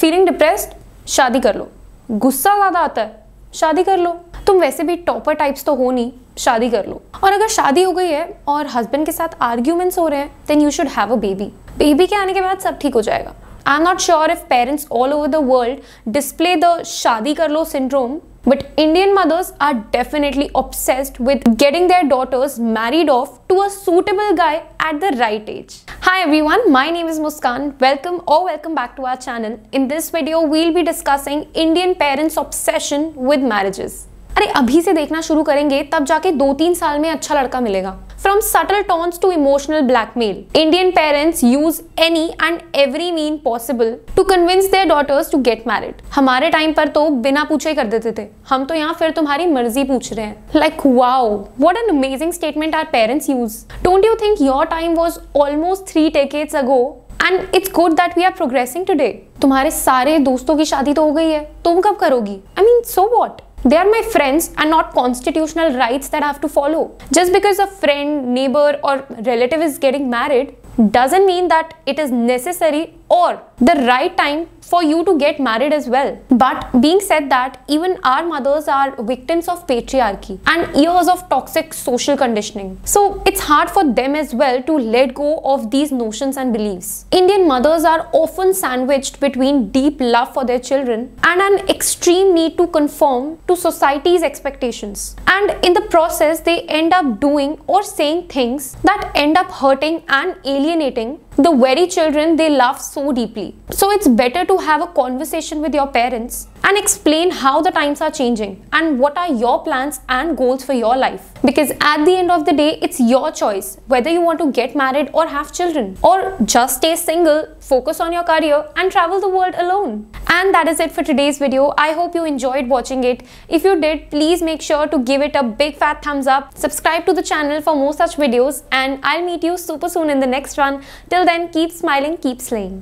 Feeling depressed, शादी कर लो। गुस्सा ज्यादा आता है, शादी कर लो। तुम वैसे भी टॉपर टाइप्स तो हो नहीं, शादी कर लो। और अगर शादी हो गई है और हस्बैंड के साथ आर्ग्यूमेंट्स हो रहे हैं, then you should have a baby. Baby के आने के बाद सब ठीक हो जाएगा। I am not sure if parents all over the world display the शादी कर लो syndrome, but Indian mothers are definitely obsessed with getting their daughters married off to a suitable guy at the right age. Hi everyone, my name is Muskan. Welcome back to our channel. In this video, we'll be discussing Indian parents' obsession with marriages. अरे अभी से देखना शुरू करेंगे तब जाके 2-3 साल में अच्छा लड़का मिलेगा। From subtle taunts to emotional blackmail, Indian parents use any and every mean possible to convince their daughters to get married. हमारे टाइम पर तो बिना पूछे ही कर देते थे, हम तो यहाँ फिर तुम्हारी मर्जी पूछ रहे हैं। Like wow, what an amazing statement our parents use. Don't you think your time was almost 3 decades ago? And it's good that we are progressing today. तुम्हारे सारे दोस्तों की शादी तो हो गई है, तुम कब करोगी? I mean, so what? They are my friends and not constitutional rights that I have to follow. Just because a friend, neighbor or relative is getting married doesn't mean that it is necessary or the right time for you to get married as well. But being said that, even our mothers are victims of patriarchy and years of toxic social conditioning. So it's hard for them as well to let go of these notions and beliefs. Indian mothers are often sandwiched between deep love for their children and an extreme need to conform to society's expectations. And in the process, they end up doing or saying things that end up hurting and alienating the very children they love so deeply. So it's better to have a conversation with your parents and explain how the times are changing and what are your plans and goals for your life. Because at the end of the day, it's your choice whether you want to get married or have children, or just stay single, focus on your career and travel the world alone. And that is it for today's video. I hope you enjoyed watching it. If you did, please make sure to give it a big fat thumbs up. Subscribe to the channel for more such videos, and I'll meet you super soon in the next one. Till then, keep smiling, keep slaying.